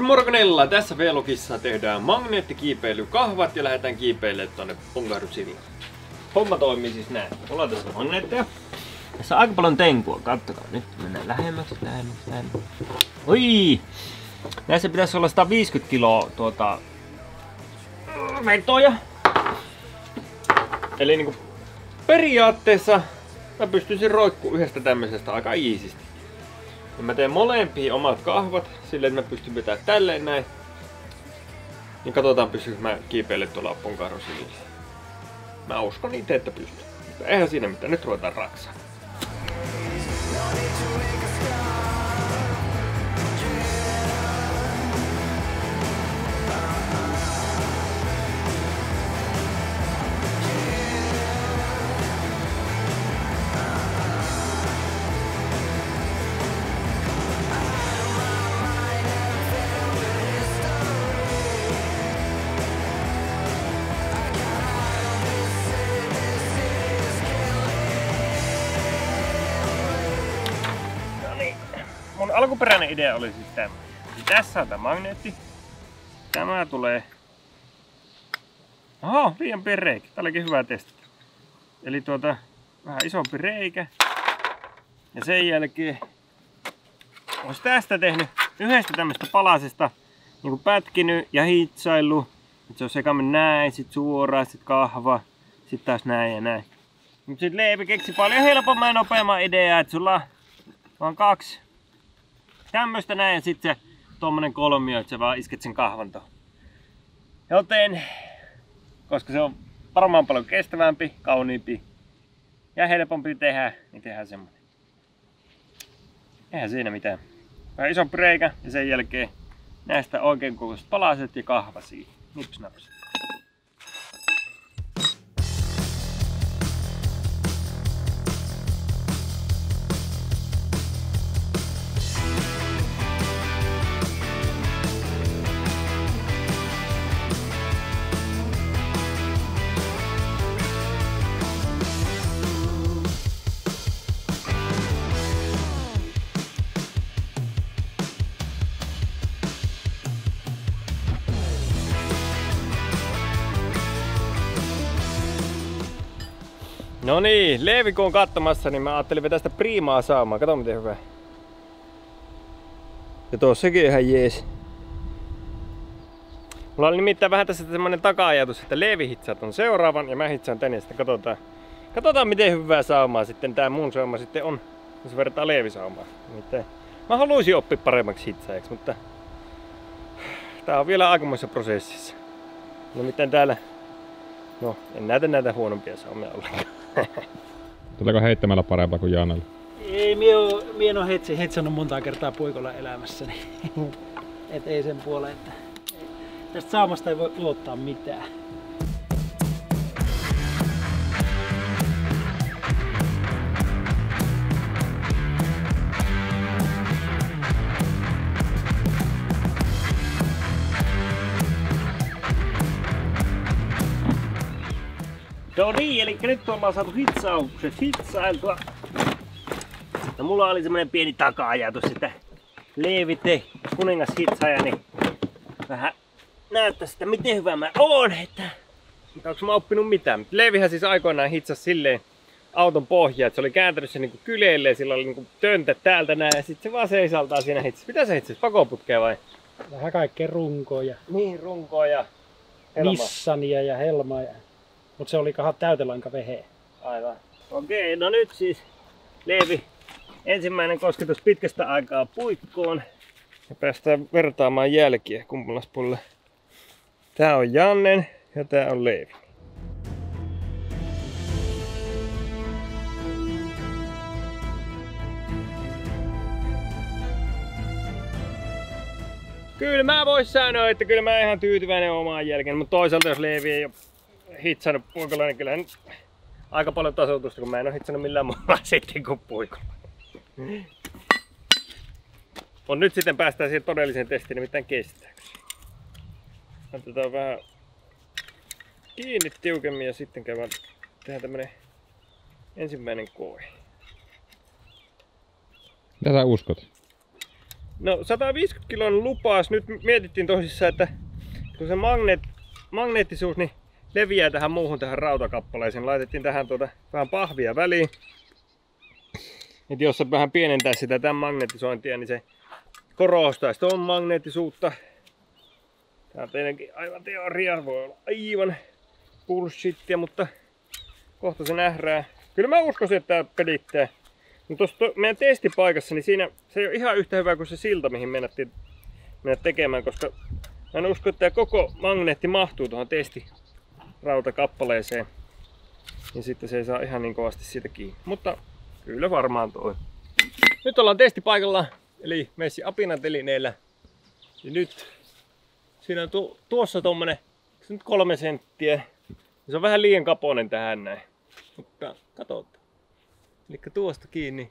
Morgonella! Tässä vlogissa tehdään magneettikiipeilykahvat ja lähdetään kiipeilemään tonne Punkaharjun. Homma toimii siis näin. Mulla on tässä magneetteja. Tässä on aika paljon tenkua, kattokaa. Nyt mennään lähemmäksi. Oi! Näissä pitäisi olla 150 kiloa vetoja. Eli niinku periaatteessa mä pystyisin roikkumaan yhdestä tämmöisestä aika iisisti. Ja mä teen molempiin omat kahvat silleen, että mä pystyn vetämään tälleen näin. Niin katsotaan pystyykö mä kiipeilemään tuolla Punkaharjun. Mä uskon itse, että pystyn. Mutta eihän siinä mitään, nyt ruvetaan raksaa. Mun alkuperäinen idea oli siis tämä. Tässä on tämä magneetti. Tämä tulee... Oho, liian pieni reikä. Tää olikin hyvä testata. Eli vähän isompi reikä. Ja sen jälkeen olisi tästä tehnyt yhdestä tämmöstä palasesta niin pätkinyt ja hitsaillut. Että se on sekaaminen näin, sit suoraan, sit kahva, sit taas näin ja näin. Mut sit Leevi keksi paljon helpomman ja nopeamman ideaa, että sulla on kaksi tämmöstä näin ja sit se tommonen kolmio, että sä vaan isket sen kahvan tohon. Joten, koska se on varmaan paljon kestävämpi, kauniimpi ja helpompi tehdä, niin tehdään semmonen. Eihän siinä mitään. Vähän isompi reikä ja sen jälkeen näistä oikein kokoiset palaset ja kahva siihen. Nips naps. No niin, Leevi kun on katsomassa, niin mä ajattelin vetää sitä priimaa saamaan. Kato miten hyvä. Ja tossakin ihan jees. Mulla oli nimittäin vähän tässä semmonen taka-ajatus, että Leevi hitsaa ton seuraavan ja mä hitsaan tän ja sitten katsotaan miten hyvää saumaa sitten tää mun sauma sitten on, jos vertaa Leevi saumaa. Nimittäin mä haluaisin oppia paremmaksi hitsaajaksi, mutta tää on vielä aikamoisessa prosessissa. Nimittäin täällä, no en näitä huonompia saumia ollenkaan. Tuleeko heittämällä parempaa kuin Janella? Ei, mie en oo hetsannut montaa kertaa puikolla elämässäni. Et ei sen puoleen, että tästä saamasta ei voi luottaa mitään. No niin, eli nyt ollaan saatu hitsaukset hitsailtua. No mulla oli semmonen pieni taka-ajatus, että Leevi kuningas hitsaaja, niin vähän näyttää sitä miten hyvä mä oon, että onko mä oppinut mitään. Leevihän siis aikoinaan hitsasi silleen auton pohjaa, että se oli kääntänyt sen niinku kyleille, sillä oli niinku töntä täältä näin ja sit se vaan seisaltaa siinä hitsasi. Mitä se hitsasi? Pakoputkea vai? Vähän kaikkea runkoja. Niin, runkoa ja helmaa. Nissania ja helmaa. Mut se oli täytelanka vehe. Aivan. Okei, no nyt siis Leevi ensimmäinen kosketus pitkästä aikaa puikkoon. Ja päästään vertaamaan jälkiä kummallas puolella. Tää on Jannen ja tää on Leevi. Kyllä mä vois sanoa, että kyllä mä ihan tyytyväinen omaan jälkeen, mutta toisaalta jos Leevi ei oo hitsannut puikolla, niin kyllähän aika paljon tasoitusta, kun mä en oo hitsannut millään muulla sitten kuin puikolla. On nyt sitten päästään siihen todelliseen testiin, nimittäin kestääkö. Otetaan vähän kiinni tiukemmin ja sitten tehdään tämmönen ensimmäinen koe. Mitä sä uskot? No 150 kilon lupaus. Nyt mietittiin tosissaan, että kun se magneettisuus niin leviää tähän muuhun tähän rautakappaleeseen. Laitettiin tähän vähän pahvia väliin. Et jos se vähän pienentää sitä tämän magnetisointia, niin se korostaisi tuon magneettisuutta. Tää on tietenkin aivan teoria, voi olla aivan bullshittia, mutta kohta se nähdään. Kyllä mä uskoisin, että tää pelittää. Mutta tuossa meidän testipaikassa, niin siinä se ei ole ihan yhtä hyvä kuin se silta, mihin mennä tekemään, koska mä en usko, että tämä koko magneetti mahtuu tuohon testirautakkappaleeseen. Niin sitten se ei saa ihan niin kovasti siitä kiinni. Mutta kyllä varmaan toi. Nyt ollaan testipaikalla, eli Messi apinatelineellä. Ja nyt siinä on tuossa tommonen, se nyt 3 senttiä. Se on vähän liian kapoinen tähän näin. Mutta katsotaan. Elikkä tuosta kiinni.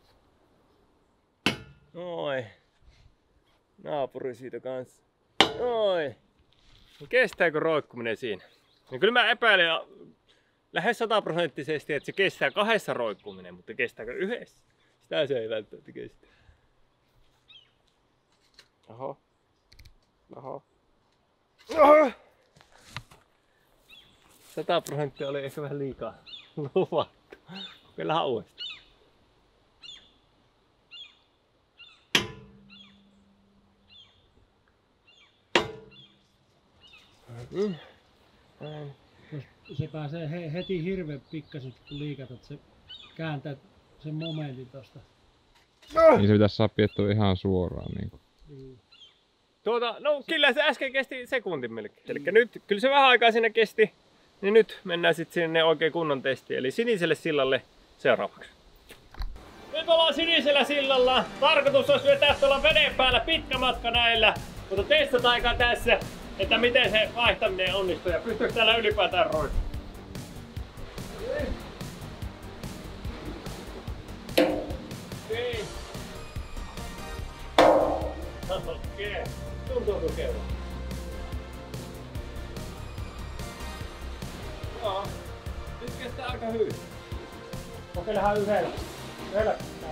Noin. Naapuri siitä kanssa. Noin. Kestääkö roikkuminen siinä? Ja kyllä mä epäilen lähes 100%, että se kestää 2 roikkuminen, mutta kestääkö 1? Sitä se ei välttämättä kestä. Oho. Oho. Oho. 100% oli ehkä vähän liikaa luvattu. Kokeillaan uudestaan. Se pääsee heti hirveän pikkasen, kun liikatat, se kääntää sen momentin tosta. Niin se pitäisi saa piettyä ihan suoraan. Niin. No kyllä se äsken kesti sekuntin melkein. Elikkä nyt, kyllä se vähän aikaa siinä kesti. Niin nyt mennään sitten sinne oikein kunnon testiin, eli siniselle sillalle seuraavaksi. Nyt ollaan sinisellä sillalla. Tarkoitus olisi vetää tuolla veden päällä pitkä matka näillä, mutta testataan aikaa tässä, että miten se vaihtaminen onnistuu ja pystyykö täällä ylipäätään roikkumaan. Okei. Okei. Tuntuu tukevaa. Joo. Nyt kestää aika hyvin. Kokeillaan yhdellä. Täällä.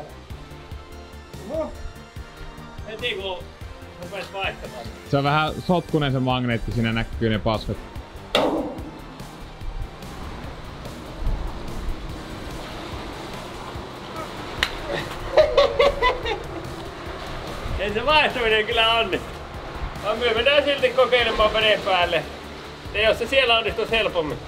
Oho. Heti kun rupes vaihtamaan. Se on vähän sotkunen se magneetti, siinä näkyy ne paskat. Ei se vaihtaminen kyllä onnistu. Vaan me mennään silti kokeilemaan veden päälle. Ja jos se siellä onnistuu helpommin.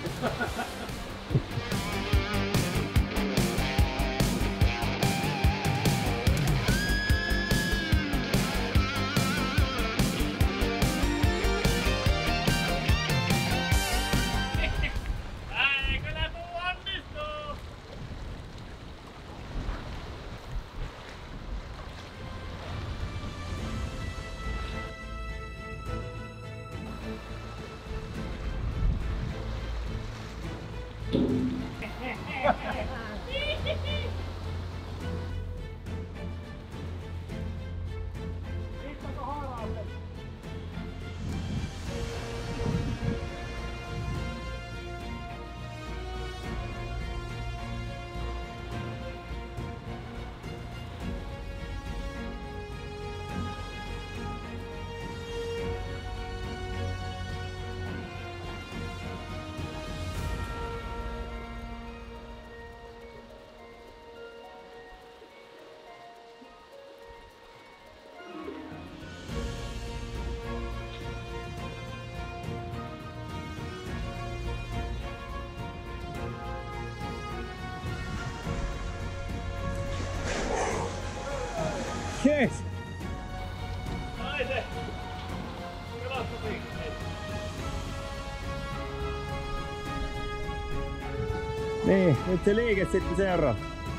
Yes! Ai se! Pelastusliikkeet. Niin, nyt se liike sitten seuraa.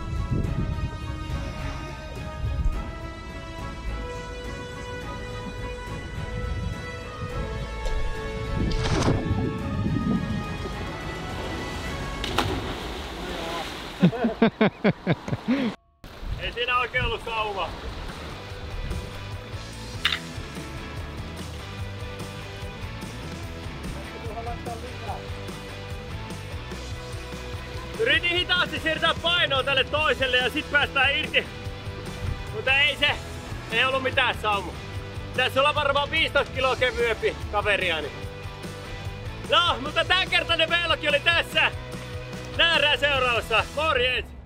Ei siinä oikein ollut sauva. Yritin hitaasti siirtää painoa tälle toiselle ja sit päästään irti. Mutta ei se Ei ollut mitään saumu. Tässä on varmaan 15 kiloa kevyempi kaveriani. No, mutta tämänkertainen vlog oli tässä. Nähdään seuraavassa. Morjens!